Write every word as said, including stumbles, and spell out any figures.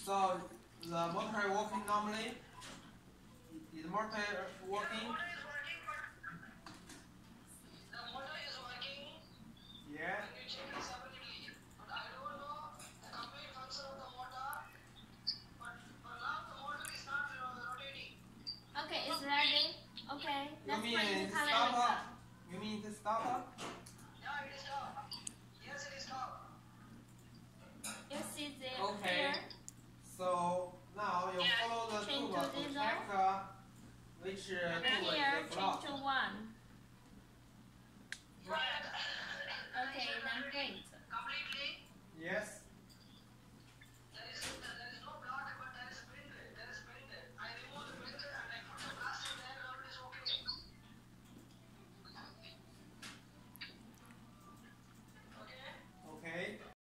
So the motor working normally? Is the motor working? The motor is working. The motor is working. Yeah.